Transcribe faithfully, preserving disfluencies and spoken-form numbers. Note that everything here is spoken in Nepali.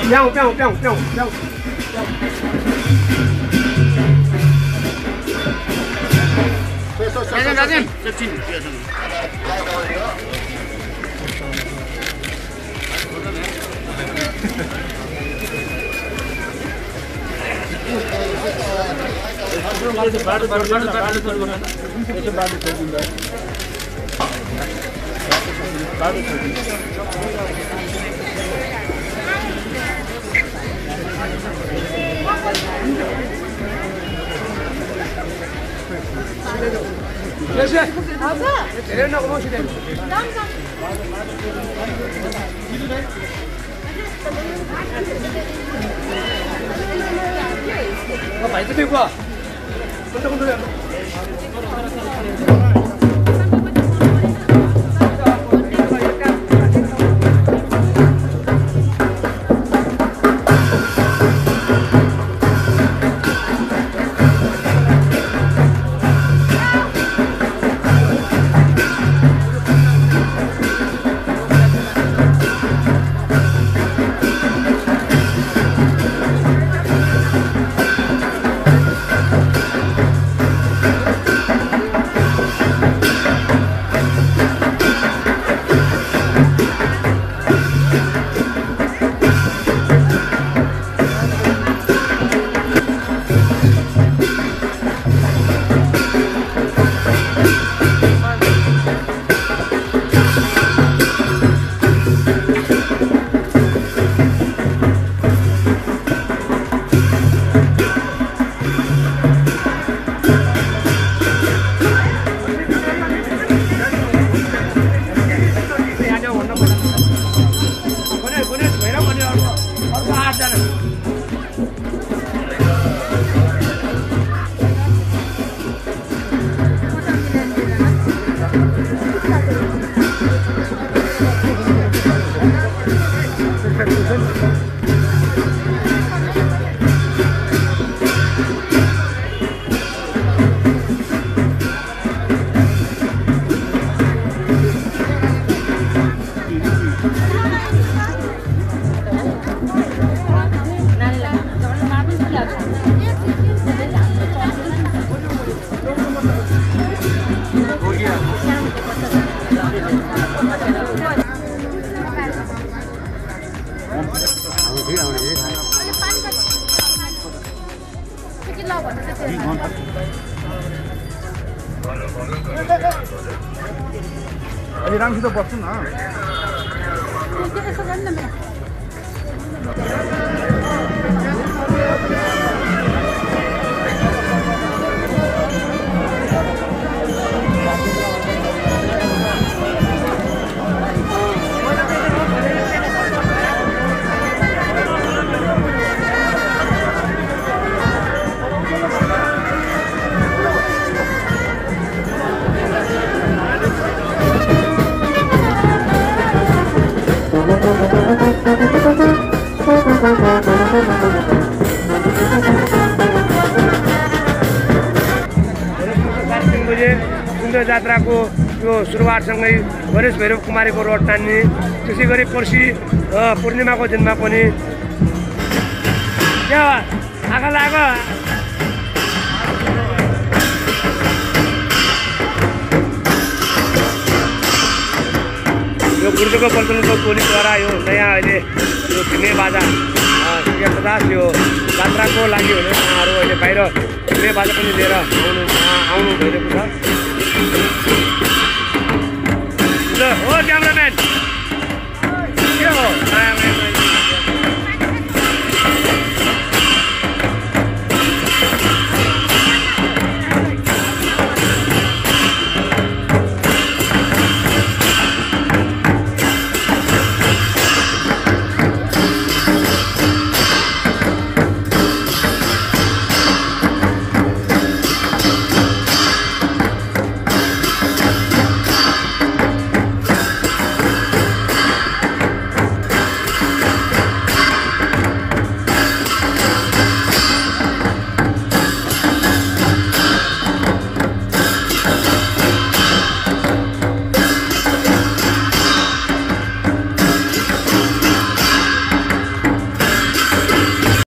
प्याउ प्याउ प्याउ प्याउ प्याउ राजेन राजेन चिन बाटो बाटो बाटो बाटो बाटो छोड्नु यसो बाटो छोड्दिन्छ बाटो छोड्दिन्छ Leży! Dobrze! Tyle na pomocy daj. Dobrze. No, fajnie tylko. Konto konto. अलि राम्रोसित बस्छु न सुन्दर जात्राको यो सुरुवातसँगै गणेश भैरव कुमारीको रथ तान्ने त्यसै गरी पर्सि पूर्णिमाको दिनमा पनि क्या आँखा लाग्यो यो गुरुदेवको पल्टनको टोलीद्वारा यो नयाँ अहिले यो ढिमे बाजा पचास यो जात्राको लागि हुने उहाँहरू अहिले बाहिर ढिमे बाजा पनि लिएर आउनु आउनु भइरहेको छ।